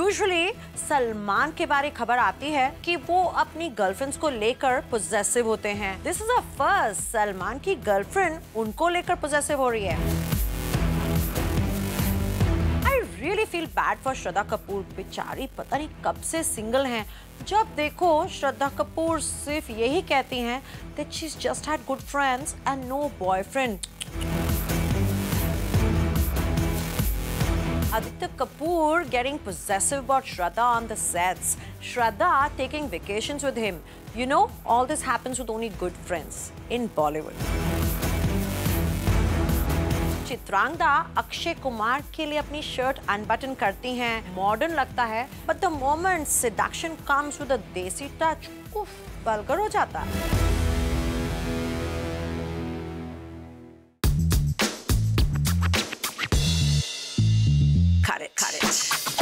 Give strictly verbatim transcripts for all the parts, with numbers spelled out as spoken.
Usually Salman के बारे खबर आती है कि वो अपनी गर्लफ्रेंड्स को लेकर पोजेसिव होते हैं। This is a first Salman की गर्लफ्रेंड उनको लेकर पोजेसिव हो रही है। I really feel bad for Shraddha Kapoor, बेचारी पता नहीं कब से सिंगल हैं। जब देखो श्रद्धा कपूर सिर्फ यही कहती हैं that she's just had good friends and no boyfriend. Aditya Kapoor getting possessive about Shraddha on the sets. Shraddha taking vacations with him. You know, all this happens with only good friends in Bollywood. Chitrangada Akshay Kumar के लिए अपनी shirt अनबटन करती हैं, modern लगता है, but the moment seduction comes with a desi touch, उफ, vulgar हो जाता है। Cut it, cut it.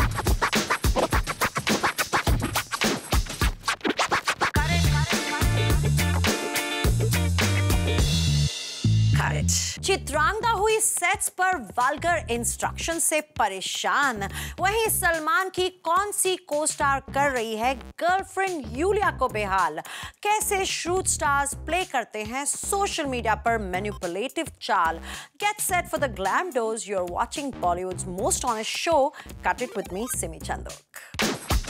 Chitrangada हुई सेट्स पर वल्गर इंस्ट्रक्शन से परेशान। वहीं सलमान की कौन सी को स्टार कर रही है गर्लफ्रेंड यूलिया को बेहाल। कैसे श्रूड स्टार्स प्ले करते हैं सोशल मीडिया पर मैनिपुलेटिव चाल। Get set for the glam dose. You are watching Bollywood's most honest show, cut it with me Simi Chandok.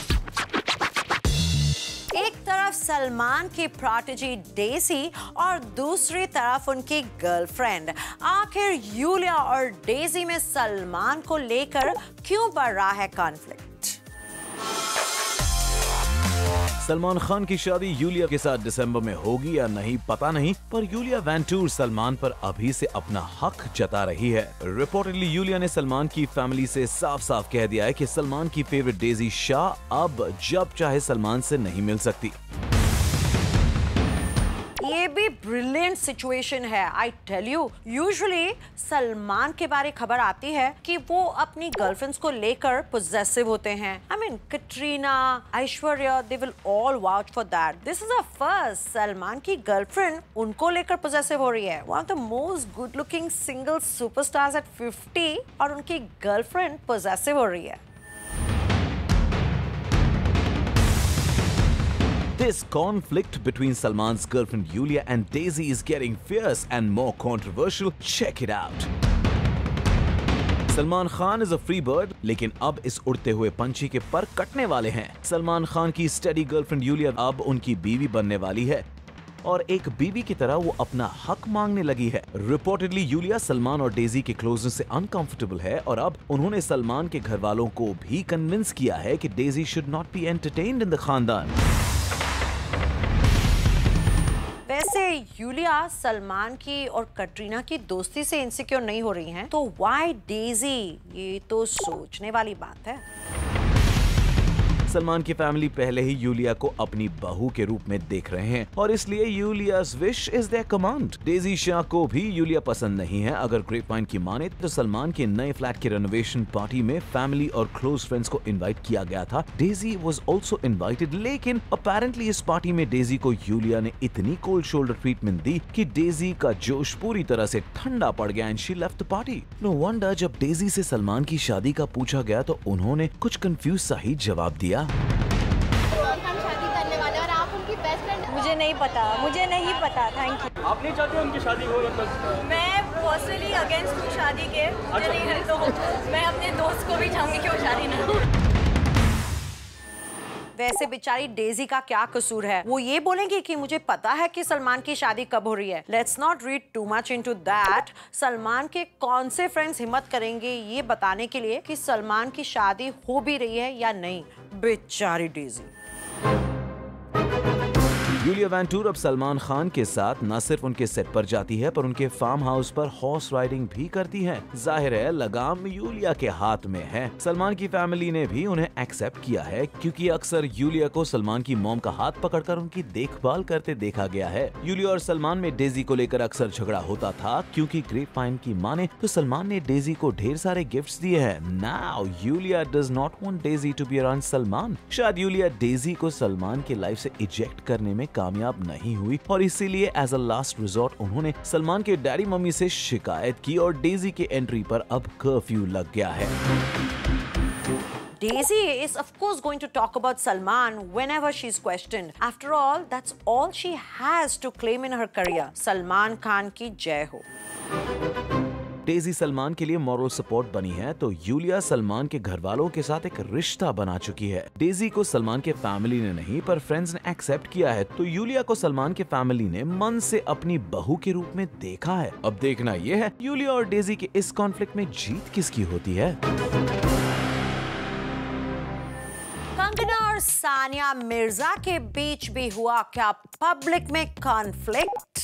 एक तरफ सलमान की प्रोटेजी डेजी और दूसरी तरफ उनकी गर्लफ्रेंड। आखिर यूलिया और डेजी में सलमान को लेकर क्यों बढ़ रहा है कॉन्फ्लिक्ट? सलमान खान की शादी यूलिया के साथ दिसंबर में होगी या नहीं पता नहीं, पर यूलिया वेंटूर सलमान पर अभी से अपना हक जता रही है। रिपोर्टेडली यूलिया ने सलमान की फैमिली से साफ साफ कह दिया है कि सलमान की फेवरेट डेजी शाह अब जब चाहे सलमान से नहीं मिल सकती। ये भी ब्रिलियंट सिचुएशन है, I tell you. Usually Salman के बारे खबर आती है कि वो अपनी गर्लफ्रेंड्स को लेकर पोजेसिव होते हैं। I mean Katrina, Aishwarya, they will all vouch for that. This is a first Salman की गर्लफ्रेंड उनको लेकर पोजेसिव हो रही है। One of the most good looking single superstars at fifty और उनकी गर्लफ्रेंड पोजेसिव हो रही है। This conflict between Salman's girlfriend Yulia and Daisy is getting fierce and more controversial. Check it out. Salman Khan is a free bird, लेकिन अब इस उड़ते हुए पंछी के पर कटने वाले हैं। सलमान खान की स्टडी गर्लफ्रेंड यूलिया अब उनकी बीवी बनने वाली है और एक बीवी की तरह वो अपना हक मांगने लगी है। रिपोर्टेडली यूलिया सलमान और डेजी के क्लोजनेस से अनकंफर्टेबल है और अब उन्होंने सलमान के घर वालों को भी कन्विंस किया है कि Daisy should not be entertained in the खानदान। वैसे यूलिया सलमान की और कटरीना की दोस्ती से इनसिक्योर नहीं हो रही हैं, तो व्हाई डेजी? ये तो सोचने वाली बात है। सलमान की फैमिली पहले ही यूलिया को अपनी बहू के रूप में देख रहे हैं और इसलिए Yulia's wish is their command. Daisy Shah को भी यूलिया पसंद नहीं है। अगर ग्रेपवाइन की माने तो सलमान के नए फ्लैट के रेनोवेशन पार्टी में फैमिली और क्लोज फ्रेंड्स को इनवाइट किया गया था। डेजी वाज आल्सो इनवाइटेड, लेकिन अपेरेंटली इस पार्टी में डेजी को यूलिया ने इतनी कोल्ड शोल्डर ट्रीटमेंट दी कि डेजी का जोश पूरी तरह से ठंडा पड़ गया and she left the party. No wonder जब डेजी से सलमान की शादी का पूछा गया तो उन्होंने कुछ कंफ्यूज सा ही जवाब दिया। हम शादी करने वाले और आप उनकी बेस्ट फ्रेंड। मुझे नहीं पता, मुझे नहीं पता। Thank you. आप नहीं चाहते उनकी शादी हो? मैं पर्सनली अगेंस्ट हूँ शादी के। मुझे नहीं है तो मैं अपने दोस्त को भी चाहूंगी कि वो शादी ना हो। वैसे बेचारी डेजी का क्या कसूर है? वो ये बोलेंगे कि मुझे पता है कि सलमान की शादी कब हो रही है। Let's not read too much into that. Salman के कौन से फ्रेंड्स हिम्मत करेंगे ये बताने के लिए कि सलमान की शादी हो भी रही है या नहीं? बेचारी डेजी। यूलिया वेंटूर अब सलमान खान के साथ न सिर्फ उनके सेट पर जाती है पर उनके फार्म हाउस पर हॉर्स राइडिंग भी करती है। जाहिर है लगाम यूलिया के हाथ में है। सलमान की फैमिली ने भी उन्हें एक्सेप्ट किया है क्योंकि अक्सर यूलिया को सलमान की मॉम का हाथ पकड़कर उनकी देखभाल करते देखा गया है। यूलिया और सलमान में डेजी को लेकर अक्सर झगड़ा होता था क्योंकि ग्रेपवाइन की माने तो सलमान ने डेजी को ढेर सारे गिफ्ट्स दिए हैं। Now Yulia does not want Daisy to be around Salman. शायद यूलिया डेजी को सलमान की लाइफ से इजेक्ट करने में कामयाब नहीं हुई और इसीलिए एज अ लास्ट रिजॉर्ट उन्होंने सलमान के डैडी मम्मी से शिकायत की और डेजी के एंट्री पर अब कर्फ्यू लग गया है। Daisy is of course going to talk about Salman whenever she's questioned. After all, that's all she has to claim in her career. Salman Khan की जय हो। डेजी सलमान के लिए मॉरल सपोर्ट बनी है तो यूलिया सलमान के घर वालों के साथ एक रिश्ता बना चुकी है। डेजी को सलमान के फैमिली ने नहीं पर फ्रेंड्स ने एक्सेप्ट किया है, तो यूलिया को सलमान के फैमिली ने मन से अपनी बहू के रूप में देखा है। अब देखना यह है यूलिया और डेजी के इस कॉन्फ्लिक्ट में जीत किसकी होती है। कंगना और सानिया मिर्जा के बीच भी हुआ क्या पब्लिक में कॉन्फ्लिक्ट?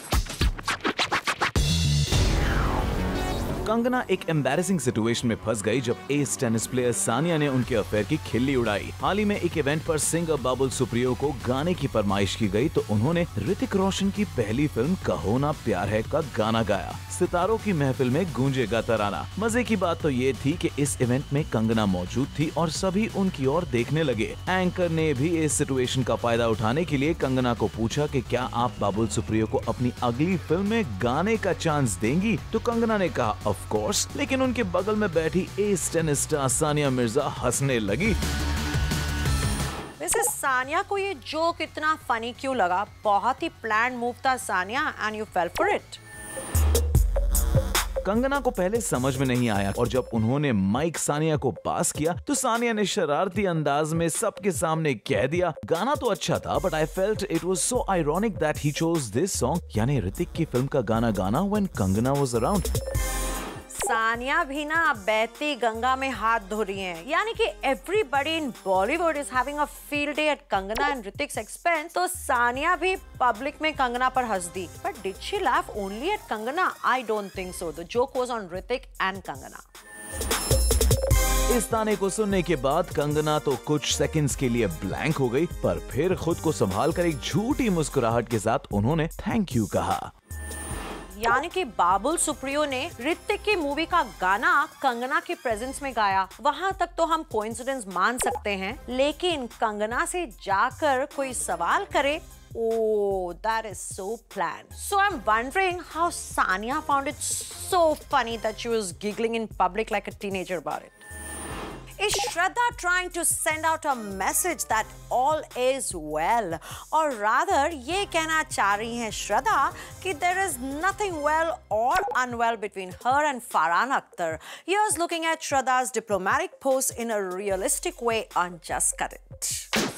कंगना एक एम्बैरेसिंग सिचुएशन में फंस गई जब एस टेनिस प्लेयर सानिया ने उनके अफेयर की खिल्ली उड़ाई। हाल ही में एक इवेंट पर सिंगर बाबुल सुप्रियो को गाने की फरमाइश की गई तो उन्होंने ऋतिक रोशन की पहली फिल्म कहो ना प्यार है का गाना गाया। सितारों की महफिल में गूंजेगा तराना। मजे की बात तो ये थी कि इस इवेंट में कंगना मौजूद थी और सभी उनकी ओर देखने लगे। एंकर ने भी इस सिचुएशन का फायदा उठाने के लिए कंगना को पूछा कि क्या आप बाबुल सुप्रियो को अपनी अगली फिल्म में गाने का चांस देंगी, तो कंगना ने कहा ऑफ कोर्स, लेकिन उनके बगल में बैठी as tennis star Sania Mirza हंसने लगी। वैसे सानिया को ये जोक इतना फनी क्यों लगा? बहुत ही प्लान मूव था Sania and you fell for it. Kangana को पहले समझ में नहीं आया और जब उन्होंने माइक सानिया को पास किया तो सानिया ने शरारती अंदाज में सबके सामने कह दिया, गाना तो अच्छा था but I felt it was so ironic that he chose this song, यानी ऋतिक की फिल्म का गाना गाना when Kangana was around. Sania भी ना बहती गंगा में हाथ धो रही हैं, यानी कि everybody in Bollywood is having a field day at Kangana and Hrithik's expense, तो सानिया भी पब्लिक में कंगना पर हंस दी। But did she laugh only at Kangana? I don't think so. The joke was on Hrithik and Kangana. इस ताने को सुनने के बाद कंगना तो कुछ सेकंड्स के लिए ब्लैंक हो गई, पर फिर खुद को संभाल कर एक झूठी मुस्कुराहट के साथ उन्होंने थैंक यू कहा। यानी कि बाबुल सुप्रियो ने ऋतिक की मूवी का गाना कंगना के प्रेजेंस में गाया। वहां तक तो हम कोइंसिडेंस मान सकते हैं, लेकिन कंगना से जाकर कोई सवाल करे, oh, that is so planned. So I'm wondering how Sania found it so funny that she was giggling in public like a teenager about it. Is Shraddha trying to send out a message that all is well? Or rather, ये कहना चाह रही हैं श्रद्धा कि there is nothing well or unwell between her and Farhan Akhtar. Here's looking at Shraddha's diplomatic post in a realistic way on Just Cut It.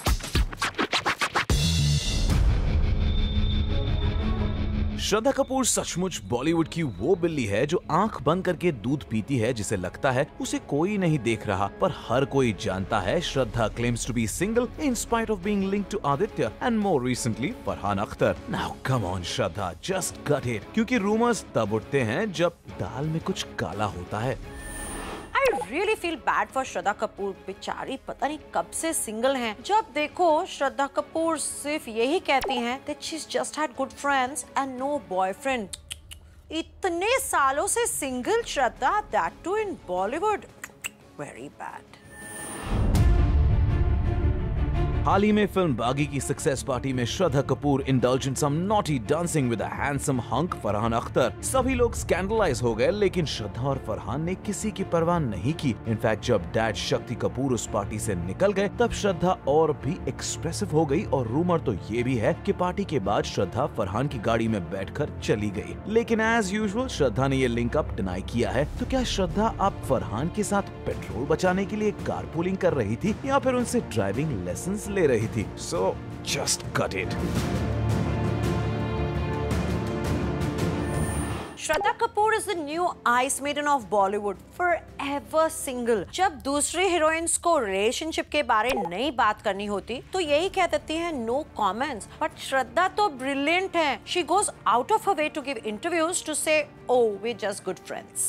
Shraddha Kapoor सचमुच बॉलीवुड की वो बिल्ली है जो आंख बंद करके दूध पीती है, जिसे लगता है उसे कोई नहीं देख रहा, पर हर कोई जानता है Shraddha claims to be single in spite of being linked to Aditya and more recently Farhan Akhtar. Now come on Shraddha, just cut it, क्योंकि रूमर्स तब उठते हैं जब दाल में कुछ काला होता है। I really feel bad for श्रद्धा कपूर। बेचारी पता नहीं कब से सिंगल हैं। जब देखो श्रद्धा कपूर सिर्फ यही कहती हैं that she's just had good friends and no boyfriend। इतने सालों से single Shraddha, that too in Bollywood, very bad। हाल ही में फिल्म बागी की सक्सेस पार्टी में Shraddha Kapoor indulged in some naughty dancing with a handsome hunk Farhan Akhtar. सभी लोग स्कैंडलाइज हो गए, लेकिन श्रद्धा और फरहान ने किसी की परवाह नहीं की। इनफैक्ट जब डैड शक्ति कपूर उस पार्टी से निकल गए तब श्रद्धा और भी एक्सप्रेसिव हो गई और रूमर तो ये भी है कि पार्टी के बाद श्रद्धा फरहान की गाड़ी में बैठकर चली गई। लेकिन एज यूजुअल श्रद्धा ने ये लिंक अप डिनाई किया है। तो क्या श्रद्धा आप फरहान के साथ पेट्रोल बचाने के लिए कारपूलिंग कर रही थी या फिर उनसे ड्राइविंग लेसन ले रही थी? So just cut it. Shraddha Kapoor is the new ice maiden of Bollywood, forever single। जब दूसरी हीरोइंस को रिलेशनशिप के बारे नहीं बात करनी होती तो यही कह देती हैं no comments। बट श्रद्धा तो ब्रिलियंट है। She goes out of her way to give interviews to say, oh, we're just good friends।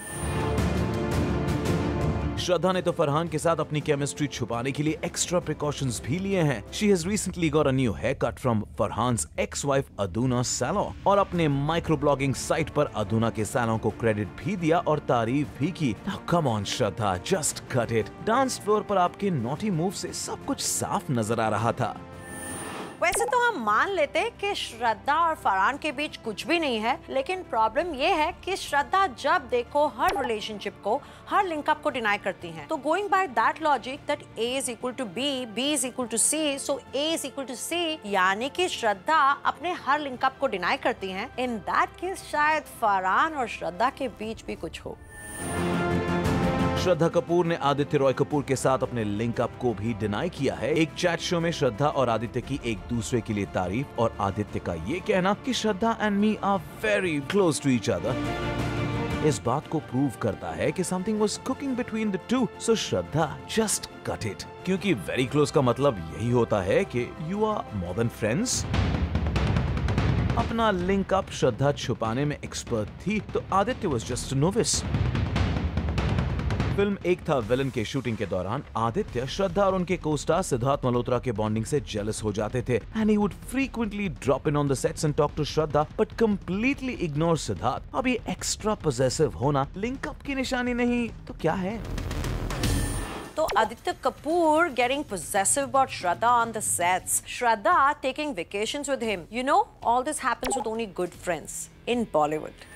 श्रद्धा ने तो फरहान के साथ अपनी केमिस्ट्री छुपाने के लिए एक्स्ट्रा प्रिकॉशंस भी लिए हैं। She has recently got a new haircut from Farhan's ex-wife Adhuna सैलो और अपने माइक्रो ब्लॉगिंग साइट पर अदुना के सैलो को क्रेडिट भी दिया और तारीफ भी की। Now come on Shraddha, just cut it। Dance floor पर आपके नॉटी मूव से सब कुछ साफ नजर आ रहा था। वैसे तो हम मान लेते कि श्रद्धा और फरहान के बीच कुछ भी नहीं है, लेकिन प्रॉब्लम ये है कि श्रद्धा जब देखो हर रिलेशनशिप को, हर लिंकअप को डिनाई करती हैं। तो going by that logic that A is equal to B, B is equal to C, so A is equal to C, यानी कि श्रद्धा अपने हर लिंकअप को डिनाई करती हैं। इन दैट केस शायद फरहान और श्रद्धा के बीच भी कुछ हो। श्रद्धा कपूर ने आदित्य रॉय कपूर के साथ अपने लिंकअप को भी डिनाई किया है। एक चैट शो में श्रद्धा और आदित्य की एक दूसरे के लिए तारीफ और आदित्य का ये कहना कि Shraddha and me are very close to each other इस बात को प्रूव करता है कि something was cooking between the two. So Shraddha just cut it, क्योंकि वेरी क्लोज का मतलब यही होता है कि you are more than friends. अपना लिंकअप श्रद्धा छुपाने में एक्सपर्ट थी, तो Aditya was just a novice. Film एक था विलन के शूटिंग के दौरान आदित्य श्रद्धा और उनके को-स्टार सिद्धार्थ मल्होत्रा के बॉन्डिंग से जेलस हो जाते थे and he would frequently drop in on the sets and talk to Shraddha but completely ignore Siddharth. अब ये एक्स्ट्रा पॉसेसिव होना लिंकअप की निशानी नहीं तो क्या है? तो Aditya Kapoor getting possessive about Shraddha on the sets, Shraddha taking vacations with him. You know, all this happens with only good friends in Bollywood.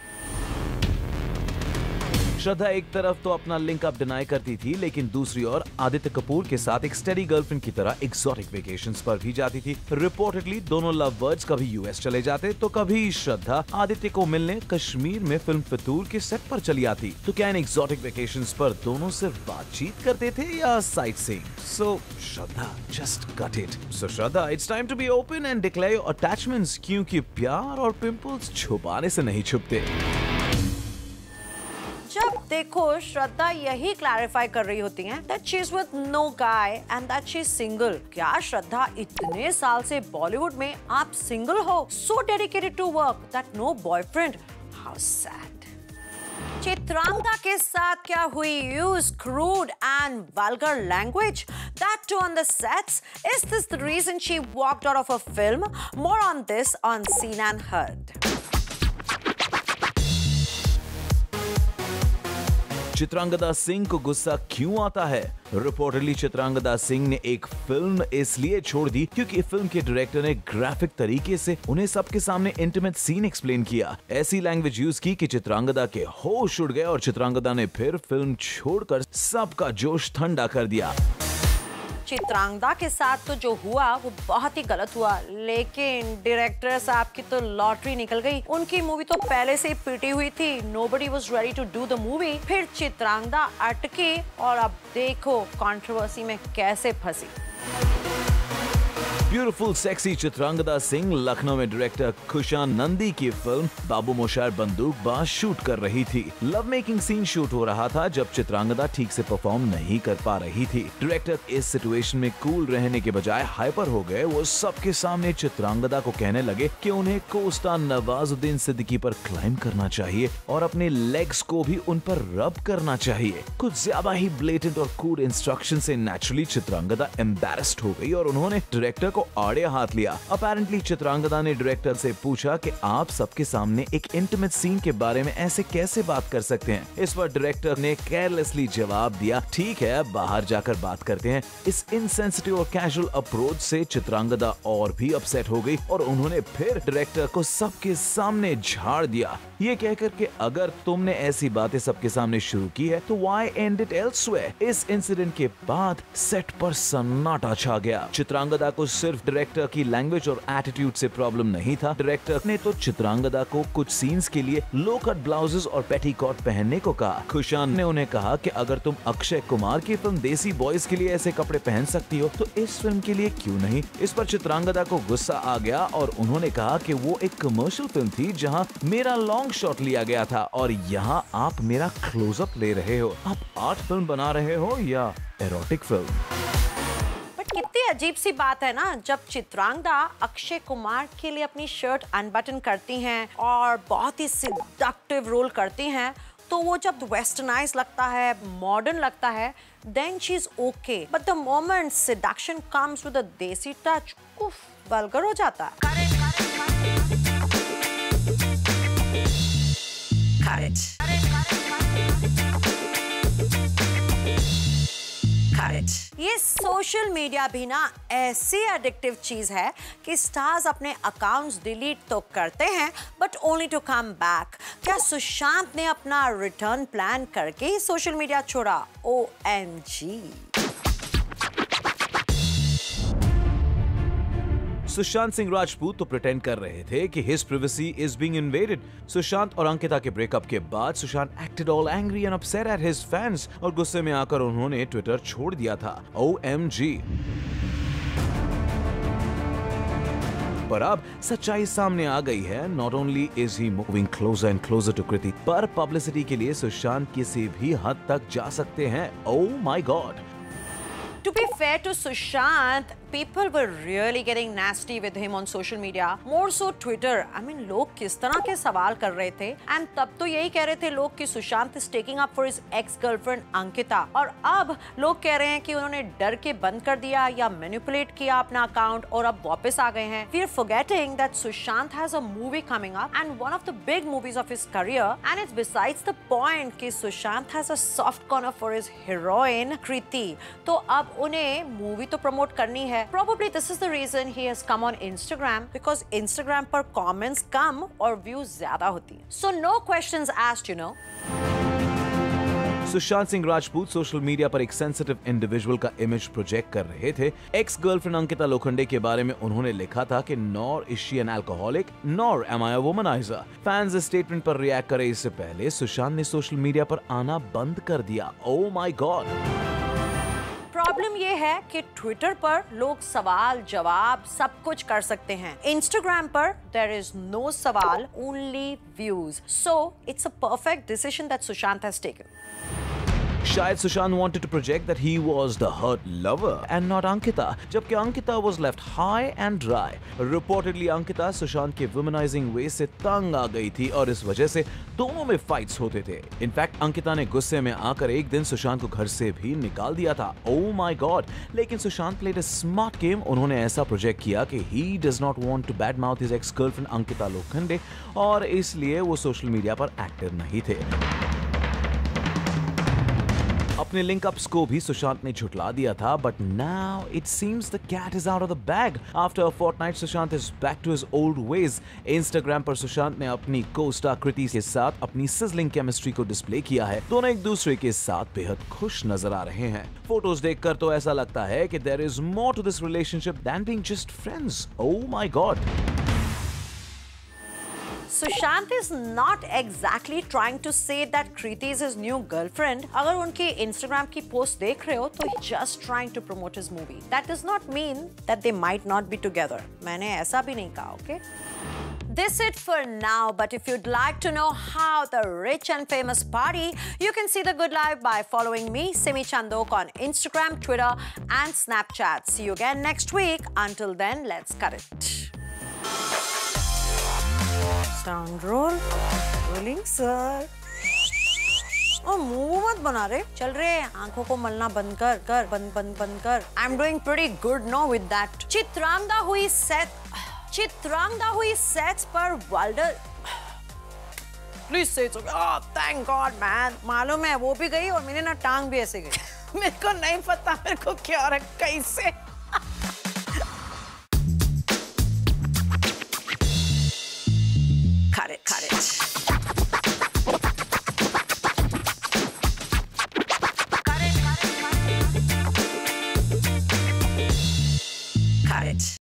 श्रद्धा एक तरफ तो अपना लिंकअप डिनाई करती थी, लेकिन दूसरी ओर आदित्य कपूर के साथ एक स्टेडी गर्लफ्रेंड की तरह एक्सोटिक वेकेशंस पर भी जाती थी। रिपोर्टेडली दोनों लव बर्ड्स कभी यूएस चले जाते तो कभी श्रद्धा आदित्य को मिलने कश्मीर में फिल्म फितूर के सेट पर चली आती। तो क्या इन एक्सोटिक वेकेशंस पर दोनों सिर्फ बातचीत करते थे या sightseeing? So Shraddha just cut it. So Shraddha, it's time to be open and declare your attachments, क्योंकि प्यार और पिंपल्स छुपाने से नहीं छुपते। जब देखो श्रद्धा यही क्लैरिफाई कर रही होती हैं that she is with no guy and that she is single। क्या श्रद्धा इतने साल से बॉलीवुड में आप सिंगल हो? So dedicated to work that no boyfriend? How sad। Chitrangada के साथ क्या हुई? Use crude and vulgar language, that too on the sets? Is this the reason she walked out of a film? More on this on Seen and Heard। Chitrangada Singh को गुस्सा क्यों आता है? Reportedly Chitrangada Singh ने एक फिल्म इसलिए छोड़ दी क्योंकि फिल्म के डायरेक्टर ने ग्राफिक तरीके से उन्हें सबके सामने इंटीमेट सीन एक्सप्लेन किया। ऐसी लैंग्वेज यूज की कि चित्रांगदा के होश उड़ गए और चित्रांगदा ने फिर फिल्म छोड़कर सबका जोश ठंडा कर दिया। चित्रांगदा के साथ तो जो हुआ वो बहुत ही गलत हुआ, लेकिन डायरेक्टर साहब की तो लॉटरी निकल गई। उनकी मूवी तो पहले से ही पिटी हुई थी, nobody was ready to do the movie. फिर चित्रांगदा अटकी और अब देखो कंट्रोवर्सी में कैसे फंसी। ब्यूटीफुल सेक्सी चित्रांगदा सिंह लखनऊ में डायरेक्टर खुशान नंदी की फिल्म बाबू मोशायर बंदूकबाज शूट कर रही थी। लव मेकिंग सीन शूट हो रहा था जब चित्रांगदा ठीक से परफॉर्म नहीं कर पा रही थी। डायरेक्टर इस सिचुएशन में कूल रहने के बजाय हाइपर हो गए। वो सबके सामने चित्रांगदा को कहने लगे कि उन्हें को-स्टार नवाजुद्दीन सिद्दीकी पर क्लाइम करना चाहिए और अपने लेग्स को भी उन पर रब करना चाहिए। कुछ ज्यादा ही ब्लेटेंट और कूल इंस्ट्रक्शन से नेचुरली चित्रांगदा एम्बैरेस्ड हो गई और उन्होंने डायरेक्टर को आड़े हाथ लिया। अपैरेंटली चित्रांगदा ने डायरेक्टर से पूछा कि आप सबके सामने एक इंटीमेट सीन के बारे में ऐसे कैसे बात कर सकते हैं। इस पर डायरेक्टर ने केयरलेसली जवाब दिया, ठीक है बाहर जाकर बात करते हैं। इस इनसेंसिटिव और कैजुअल अप्रोच से चित्रांगदा और भी अपसेट हो गई और उन्होंने फिर डायरेक्टर को सबके सामने झाड़ दिया, ये कहकर कि अगर तुमने ऐसी बातें सबके सामने शुरू की है तो व्हाई एंड इट एल्सवेयर। इस इंसिडेंट के बाद सेट पर सन्नाटा छा गया। चित्रांगदा को सिर्फ डायरेक्टर की लैंग्वेज और एटीट्यूड से प्रॉब्लम नहीं था, डायरेक्टर ने तो चित्रांगदा को कुछ सीन्स के लिए लो कट ब्लाउजेस और पेटीकोट पहनने को कहा। खुशान ने उन्हें कहा कि अगर तुम अक्षय कुमार की फिल्म देसी बॉयज के लिए ऐसे कपड़े पहन सकती हो तो इस फिल्म के लिए क्यों नहीं। इस पर चित्रांगदा को गुस्सा आ गया और उन्होंने कहा कि वो एक कमर्शियल फिल्म थी जहां मेरा लॉन्ग शॉट लिया गया था और यहाँ आप मेरा क्लोजअप ले रहे हो। आप आर्ट फिल्म बना रहे हो या एरोटिक फिल्म? कितनी अजीब सी बात है ना, जब चित्रांगदा अक्षय कुमार के लिए अपनी शर्ट अनबटन करती हैं और बहुत ही सिडक्टिव रोल करती हैं, तो वो जब वेस्टर्नाइज लगता है, मॉडर्न लगता है, then she is okay, but the moment seduction comes with a desi touch, उफ, वल्गर हो जाता है। Cut it. Cut it. got it. ये सोशल मीडिया भी ना ऐसी एडिक्टिव चीज है कि स्टार्स अपने अकाउंट्स डिलीट तो करते हैं but only to come back. क्या सुशांत ने अपना रिटर्न प्लान करके ही सोशल मीडिया छोड़ा? O M G. Sushant Singh Rajput तो प्रिटेंड कर रहे थे कि his privacy is being invaded। Sushant और अंकिता के ब्रेकअप के बाद Sushant acted all angry and upset at his fans और गुस्से में आकर उन्होंने ट्विटर छोड़ दिया था। O M G. पर अब सच्चाई सामने आ गई है। Not only is he moving closer and closer to Kriti, पर पब्लिसिटी के लिए सुशांत किसी भी हद तक जा सकते हैं। Oh my God! To be fair to Sushant, people were really getting nasty with him on social media. More so Twitter. I mean, लोग किस तरह के सवाल कर रहे थे and तब तो यही कह रहे थे लोग कि Sushant is taking up for his ex-girlfriend Ankita, और अब लोग कह रहे हैं कि उन्होंने डर के बंद कर दिया या मैनिपुलेट किया अपना अकाउंट और अब वापस आ गए हैं। We are forgetting that Sushant has a movie coming up and one of the big movies of his career, and it's besides the point कि Sushant has a soft corner for his heroine Kriti। तो अब उन्हें movie तो promote करनी है। Probably this is the reason he has come on Instagram, because Instagram पर comments कम और views ज्यादा होती हैं। So no questions asked, you know. Sushant Singh Rajput social media पर एक सेंसिटिव इंडिविजुअल का इमेज प्रोजेक्ट कर रहे थे। एक्स गर्लफ्रेंड अंकिता लोखंडे के बारे में उन्होंने लिखा था कि nor is she an alcoholic nor am I a womaniser. Fans इस स्टेटमेंट पर रिएक्ट करे इससे पहले सुशांत ने सोशल मीडिया पर आना बंद कर दिया। ओह माय गॉड। प्रॉब्लम ये है कि ट्विटर पर लोग सवाल जवाब सब कुछ कर सकते हैं। इंस्टाग्राम पर देयर इज नो सवाल, only views. So it's a perfect decision that Sushant has taken. शायद Sushant wanted to project that he was the hurt lover and not Ankita, जबकि Ankita was left high and dry. Reportedly Ankita Sushant के womanizing way से तंग आ गई थी और इस वजह से दोनों में fights होते थे। इनफैक्ट अंकिता ने गुस्से में आकर एक दिन सुशांत को घर से भी निकाल दिया था। Oh my God! लेकिन Sushant played a smart game। उन्होंने ऐसा प्रोजेक्ट किया कि he does not want to badmouth his ex-girlfriend Ankita Lokhande और इसलिए वो सोशल मीडिया पर एक्टिव नहीं थे। अपने लिंकअप्स को भी सुशांत ने झुठला दिया था, but now it seems the cat is out of the bag. After a fortnight Sushant is back to his old ways. Instagram पर सुशांत ने अपनी को-स्टार कृति के साथ अपनी सिजलिंग केमिस्ट्री को डिस्प्ले किया है। दोनों एक दूसरे के साथ बेहद खुश नजर आ रहे हैं। फोटोज देखकर तो ऐसा लगता है कि there is more to this relationship than being just friends. Oh my god. Sushant is not exactly trying to say that Kriti is his new girlfriend. अगर उनकी Instagram की पोस्ट देख रहे हो तो he's just trying to promote his movie. That does not mean that they might not be together. मैंने ऐसा भी नहीं कहा, okay? This it for now, but if you'd like to know how the rich and famous party, you can see the good life by following me, Simi Chandok, on Instagram, Twitter, and Snapchat. See you again next week. Until then, let's cut it. Sound roll. Rolling, sir. ओ मुंह मत बना रे। चल रे, आंखों को मलना बंद कर कर बंद बंद बंद कर। I'm doing pretty good now with that. Chitrangada हुई सेट चित्रांगदा हुई सेट्स पर वाल्डर। Please say so. Oh, thank God, man. मालूम है वो भी गई और मेरी ना टांग भी ऐसे गई। मेरे को नहीं पता मेरे को क्या रखा कैसे।